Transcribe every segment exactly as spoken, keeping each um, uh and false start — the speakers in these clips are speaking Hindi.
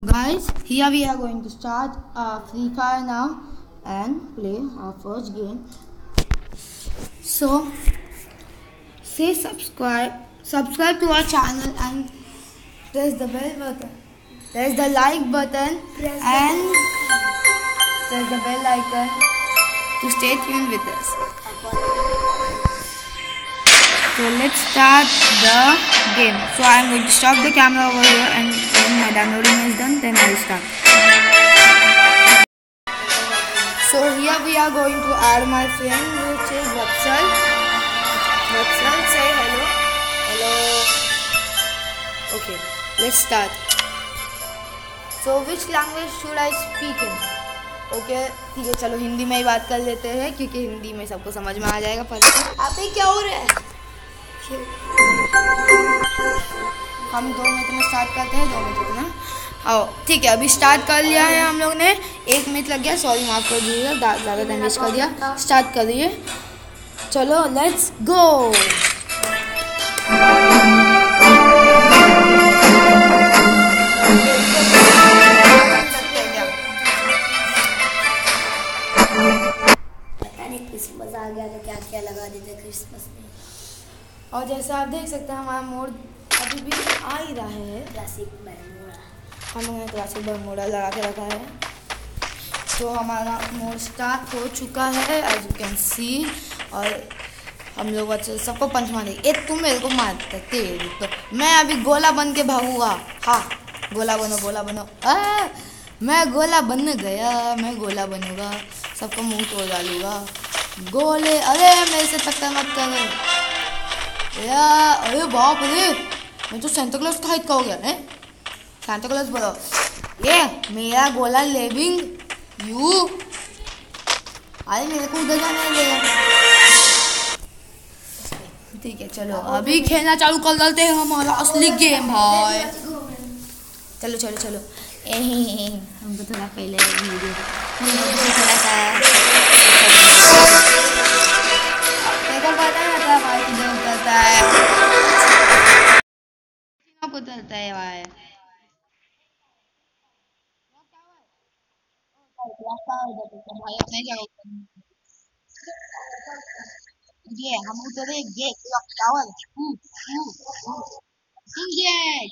Guys, here we are going to start uh, Free Fire now and play our first game. So, say subscribe, subscribe to our channel and press the bell button. Press the like button press and press the bell icon to stay tuned with us. So let's start the game. So I am going to stop the camera over here, and when my downloading is done, then I will start. So here we are going to add my friend, which is Vatsal. Vatsal, say hello. Hello. Okay, let's start. So which language should I speak in? Okay ठीक है, चलो हिंदी में ही बात कर लेते हैं क्योंकि हिंदी में सबको समझ में आ जाएगा। पर आप ही क्या हो रहा है? हम दो मिनट में स्टार्ट करते हैं, दो मिनट में। आओ ठीक है, अभी स्टार्ट कर लिया है हम लोग ने। एक मिनट लग गया, सॉरी माफ कर दीजिएगा, ज़्यादा डैमेज कर दिया। स्टार्ट करिए, चलो लेट्स गो। क्रिसमस आ गया तो क्या क्या लगा देते क्रिसमस में। और जैसे आप देख सकते हैं हमारा मोड अभी भी आ ही रहा है, क्लासिक बरमूडा। हम लोगों ने क्लासिक बरमूडा लगा के रखा है। तो हमारा मोड स्टार्ट हो चुका है एज यू कैन सी। और हम लोग अच्छे सबको पंच मारेंगे। ए तुम मेरे को मारते तेरी तो मैं अभी गोला बन के भागूंगा। हाँ गोला बनो, गोला बनो। आ, मैं गोला बन गया, मैं गोला बनूंगा, सबको मुंह तोड़ डालूंगा। गोले, अरे मेरे से टक्कर मत कर यार। अरे बाप रे, मैं तो सेंटा क्लॉज का हाइट का हो गया है। सेंटा क्लॉज बोलो, ये मेरा गोला लेविंग यू। अरे मेरे को उधर जाने देगा। ठीक है चलो अभी खेलना चालू कर डालते हैं हमारा असली गेम भाई। चलो चलो चलो, हमको थोड़ा पहले वीडियो थोड़ा सा देखो पता है भाई किधर उतरता है, को उतरता है भाई। भाई अपने जगह ये हम उतरे ये चावल ये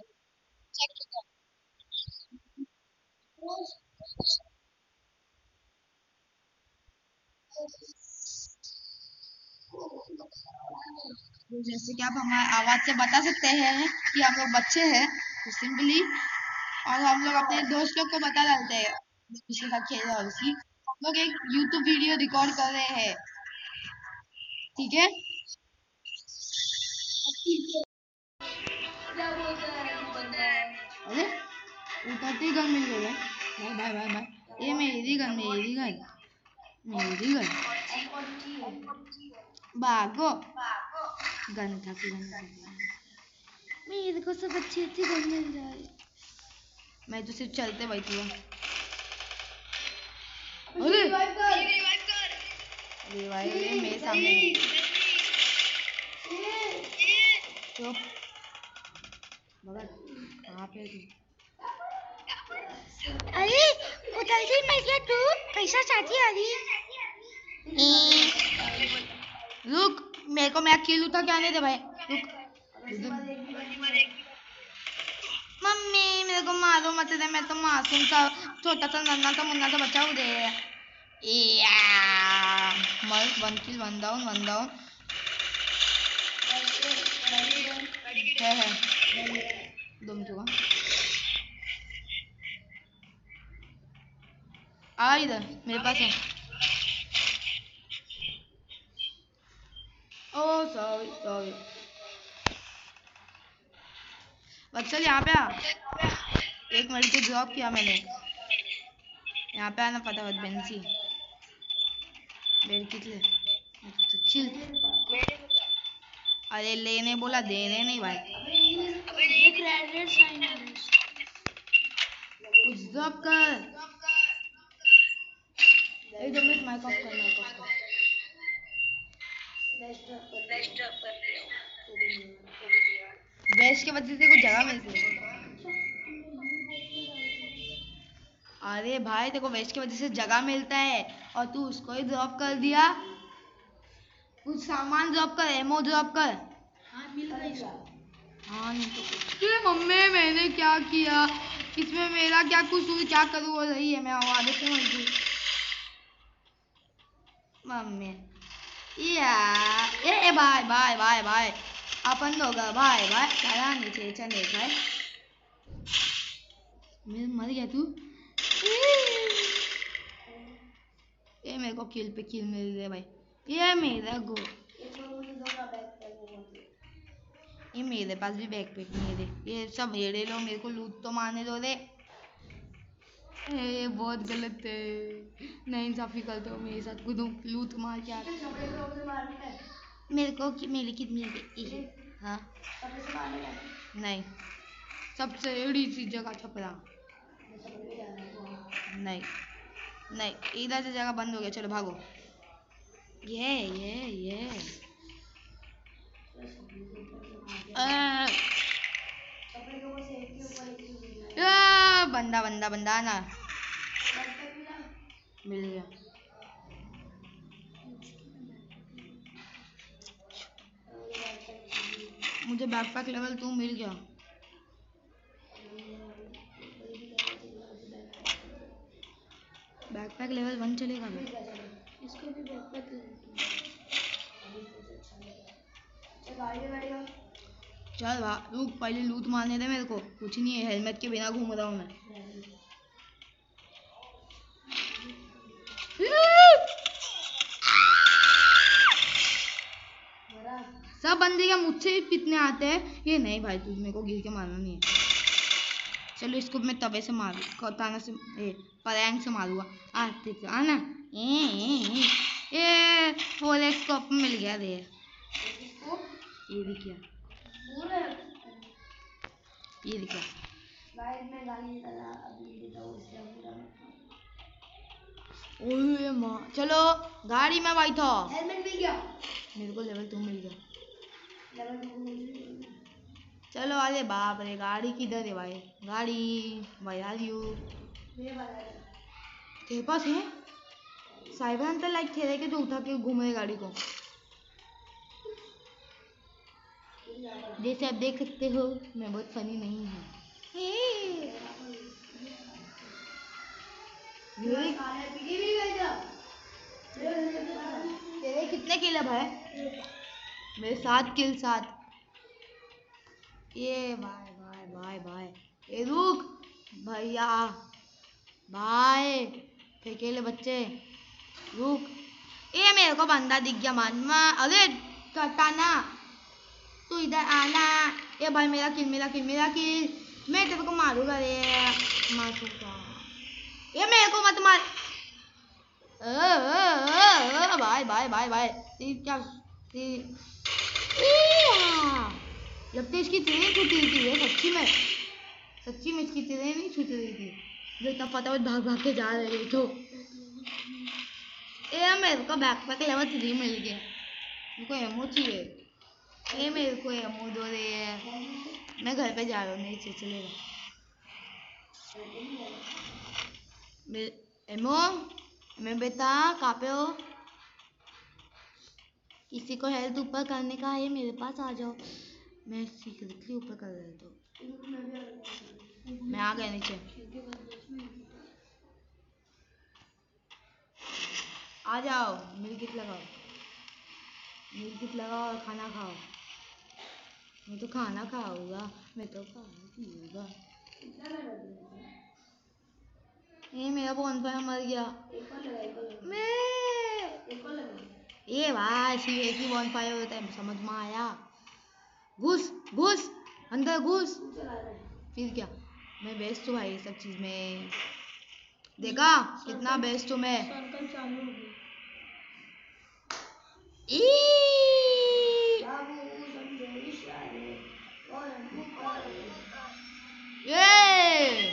तो जैसे कि आप हमारे आवाज से बता सकते हैं कि हम लोग बच्चे हैं तो सिंपली, और हम लोग अपने दोस्त लोग को बता डालते हैं जिसके साथ खेल रहे हैं उसकी, हम लोग एक यूट्यूब वीडियो रिकॉर्ड कर रहे हैं। ठीक है अरे उतरते ही गन मिल गई है भाई भाई भाई भाई। ये मेरी गन, मेरी गन, मेरी गन, भागो। गन था गन था, मेरे को सब अच्छी अच्छी गन मिल जाए। मैं तो सिर्फ चलते बैठी हूँ। अरे रिवाइव मेरे सामने तो मगर कहाँ पे तू? अरे उधर से मैं क्या तू पैसा चाहती आ रही। रुक, मेरे को मैं अकेले उठा क्या नहीं दे भाई, रुक। मम्मी मेरे को मारो मत दे, मैं तो मासूम सा छोटा सा नन्हा सा मुन्ना सा बच्चा हूँ दे। मर one kill, one down, one down है है दो मिनट हुआ। आ इधर मेरे पास है। ओ सॉरी सॉरी वत्सल यहाँ पे आ। एक मिनट को ड्रॉप किया मैंने, यहाँ पे आना फटाफट। बेंसी बेर कितने चिल। अरे लेने बोला, देने नहीं भाई। कुछ ड्रॉप कर। एक दो मिनट माइक ऑफ कर, माइक ऑफ कर। बेस्ट के वजह से कुछ जगह मिलती है। अरे भाई तेरे को वेस्ट की वजह से जगह मिलता है और तू उसको ही ड्रॉप कर दिया। कुछ सामान ड्रॉप कर, एमओ ड्रॉप कर। हाँ मिल गई इसको। हाँ नहीं तो ये मम्मी मैंने क्या किया इसमें, मेरा क्या कसूर, क्या करूँ वो रही है, मैं आवाज से मजबूर। मम्मी या ए बाय बाय बाय बाय अपन लोग बाय बाय चला नीचे चले भाई। मेरे मर गया तू। ये मेरे को किल पे किल मिल गया भाई। ये मेरा गो, ये मेरे पास भी बैकपैक नहीं है। ये सब मेरे लो, मेरे को लूट तो मारने दो रे। ये बहुत गलत है, नहीं इंसाफी करते हो मेरे साथ, खुद लूट मार के आते। मेरे को मेरी कितनी है? हाँ नहीं, सबसे बड़ी चीज जगह छपरा। नहीं नहीं, इधर से जगह बंद हो गया, चलो भागो। ये ये ये आ, आ, बंदा बंदा बंदा ना मिल गया। मुझे बैकपैक लेवल टू मिल गया। बैकपैक लेवल वन चलेगा भाई, इसको भी बैकपैक लेवल चल भा रुक, पहले लूट मारने दे मेरे को। कुछ नहीं है, हेलमेट के बिना घूम रहा हूँ मैं। सब बंदे क्या मुझसे ही पिटने आते हैं? ये नहीं भाई, तुझ मेरे को गिर के मारना नहीं है। चलो इसको मैं तवे से मारू, कताना से, ए परैंग से मारूंगा। आते तो आना। ए ए ए होले स्कोप मिल गया रे। ये भी क्या, ये भी क्या ओए माँ, चलो गाड़ी में बैठो। हेलमेट मिल गया, मेरे को लेवल टू मिल गया। चलो अरे बाप रे, गाड़ी किधर है भाई? गाड़ी भाई आर यू तेरे पास है? साइबर अंतर लाइक ठेले के जो उठा के घूम रहे गाड़ी को। जैसे आप देख सकते हो मैं बहुत फनी नहीं हूँ। तेरे कितने किल है भाई? मेरे सात किल, सात। ये भाई भाई भाई भाई, ये रुक भैया भाई, फेंकेले बच्चे रुक। ये मेरे को बंदा दिख गया मानमा। अरे कटाना, तू इधर आना। ये भाई मेरा किल, मेरा किल, मेरा किल। मैं तेरे को मारूंगा रे, मारूंगा। ये मेरे को मत मार। ओ, ओ, ओ, ओ, भाई भाई भाई भाई, क्या लगता है इसकी ट्रेन छूट रही थी। ये सच्ची में, सच्ची में इसकी ट्रेन नहीं छूट रही थी। जो इतना फटाफट भाग भाग के जा रहे तो। ये मेरे को बैकपैक लेवल थ्री मिल गया। मेरे को एमओ चाहिए। ये मेरे को एमओ दो रही है। मैं घर पे जा रहा हूँ, नहीं चाहिए चलेगा। एमओ मैं बेटा कहाँ पे हो? किसी को हेल्थ ऊपर करने का है मेरे पास आ जाओ। मैं सीक्रेटली ऊपर कर रहा तो मैं आ गया नीचे। आ जाओ, मिल किट लगाओ, मिल किट लगाओ और खाना खाओ। मैं तो खाना खाऊंगा, मैं तो खाना पीऊंगा। ये मेरा बॉनफायर मर गया। मैं ये भाई सी एक ही बॉनफायर होता है, समझ में आया? घुस घुस अंदर घुस। फिर क्या, मैं बेस्ट हूँ भाई सब चीज में। देखा कितना बेस्ट हूँ मैं। ये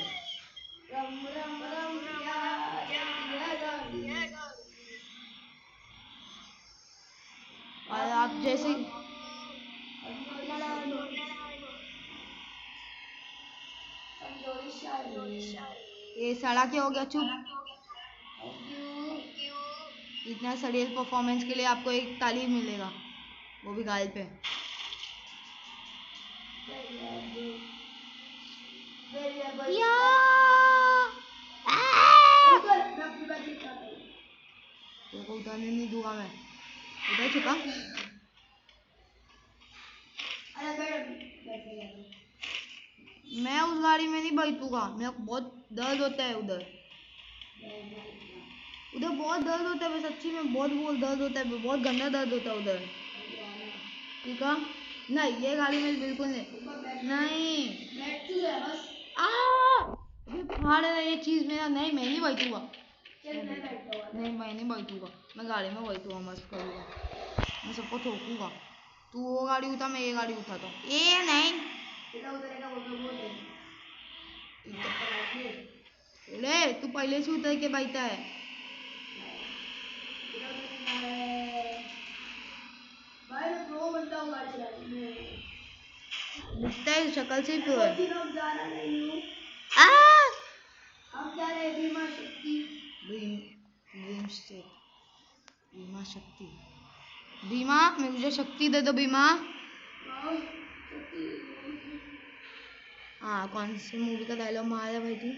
और आप जैसे ये सड़ा क्या हो गया, चुप। इतना सड़ियल परफॉर्मेंस के लिए आपको एक ताली मिलेगा, वो भी गाल पे। या देखो उतारने नहीं दूंगा मैं, उतर चुका। मैं उस गाड़ी में नहीं बैठूंगा, मेरे को बहुत दर्द होता है उधर। उधर बहुत दर्द होता है, सच्ची में बहुत बहुत दर्द होता है, बहुत गंदा दर्द होता है उधर। ठीक है, नहीं ये गाड़ी में बिल्कुल नहीं, नहीं अभी फाड़ रहा ये चीज मेरा। नहीं मैं नहीं बैठूंगा, नहीं मैं नहीं बैठूंगा, मैं गाड़ी में बैठूंगा, मस्त करूँगा, मैं सबको ठोकूंगा। तू वो गाड़ी उठा, मैं ये गाड़ी उठाता हूँ। ये नहीं ले, तू पहले से उतर के बैठा है। दिखता है शक्ल से प्रो है। बीमा शक्ति, बीमा मुझे शक्ति दे दो बीमा। हाँ कौन सी मूवी का डायलॉग मारा भाई तू?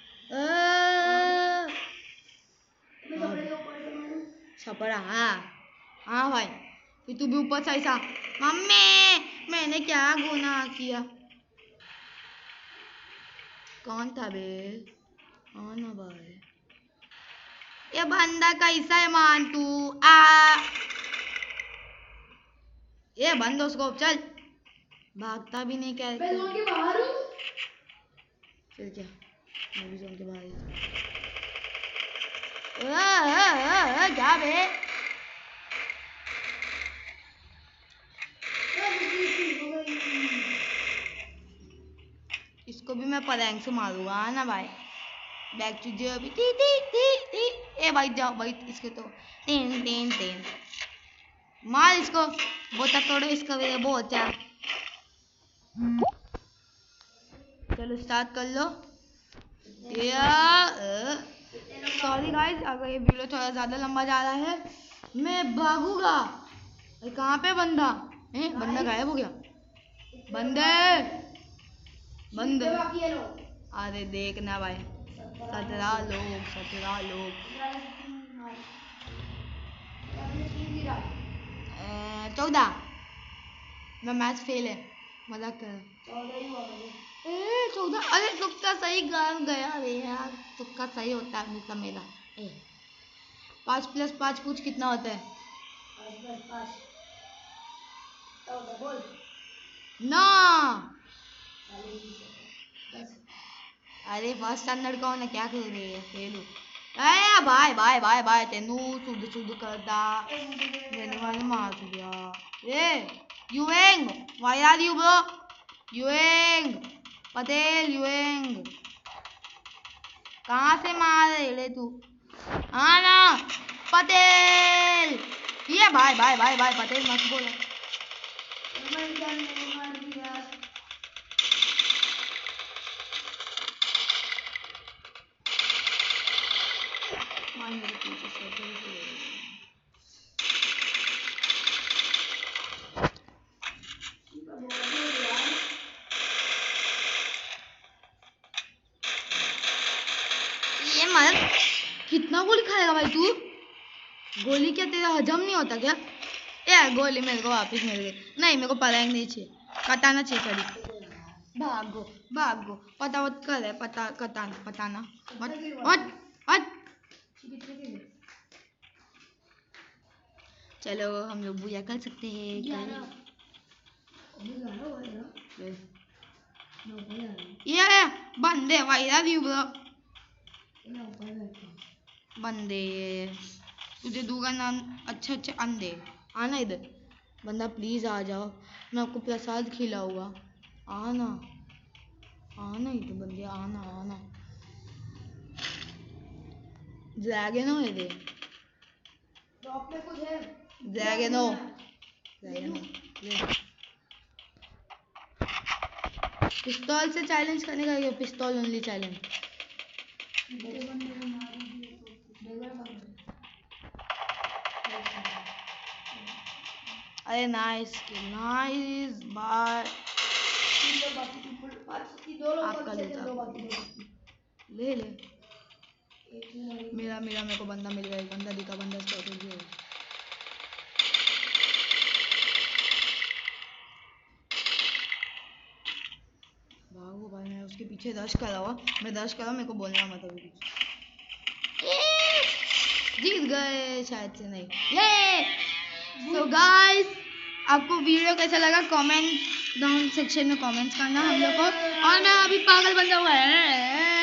छपरा, हाँ हाँ भाई, फिर तू भी ऊपर से ऐसा, मम्मी मैंने क्या गुनाह किया। कौन था बे? कौन है भाई? ये बंदा कैसा है मान तू? आ ये बंद उसको, चल भागता भी नहीं क्या? मैं जोन के बाहर हूँ। फिर क्या, मैं भी जोन के बाहर हूँ। क्या बे? इसको भी मैं पलंग से मारूंगा ना भाई। बैक टू जो अभी टी टी टी टी। ए भाई जाओ भाई, इसके तो तीन तीन तीन मार इसको, बोता तोड़ो इसका भी बहुत है। चलो स्टार्ट कर लो। सॉरी गाइस अगर ये वीडियो थोड़ा ज़्यादा लंबा जा रहा है, मैं भागूंगा। कहाँ पे बंदा है? बंदा गायब हो गया, बंदे बंदे। अरे देखना भाई, सत्रह लोग सत्रह लोग चौदह। मैं मैच फेल है, मजाक कर। चौदह, अरे तुक्का सही गया रे यार, तुक्का सही होता है हमेशा मेरा। ए पाँच प्लस पाँच कुछ कितना होता है? ना अरे फर्स्ट स्टैंडर्ड कौन है, क्या कर रही है? फेल ए भाई भाई भाई भाई तेनू शुद्ध शुद्ध करता देने वाले मार दिया। ए यूएंग व्हाई आर यू ब्रो? यूएंग पटेल, यूएंग कहाँ से मार रहे तू? हाँ ना पटेल, ये भाई भाई भाई भाई पटेल मत बोलो। ये मत, कितना गोली खाएगा भाई तू? गोली क्या तेरा हजम नहीं होता क्या? यार गोली मेरे को वापस मिल गई। नहीं मेरे को पलंग नहीं चाहिए, कटाना चाहिए। सॉरी भागो भागो, पता वत कर है, पता कटाना पताना मत मत मत। चलो हम लोग बुया कर सकते हैं। ये बंदे भाई बंदे तुझे दूंगा ना अच्छे अच्छे अंडे। आना इधर बंदा, प्लीज आ जाओ, मैं आपको प्रसाद खिलाऊंगा। आना आना इधर बंदे, आना आना। ड्रैगन हो ये कुछ है, ड्रैगन हो पिस्तौल से चैलेंज करने का, ये पिस्तौल ओनली चैलेंज। अरे नाइस नाइस बाय आपका ले ले मेरा मेरा मेरे को बंदा मिल गया बंदा दिखा बंदा स्ट्रैटेजी है भागो भाई मैं उसके पीछे रश कर रहा हूँ मैं रश कर रहा हूँ मेरे को बोलना मत अभी जीत गए शायद से नहीं ये सो गाइस आपको वीडियो कैसा लगा कमेंट डाउन सेक्शन में कमेंट्स करना हम लोग को और मैं अभी पागल बन जाऊंगा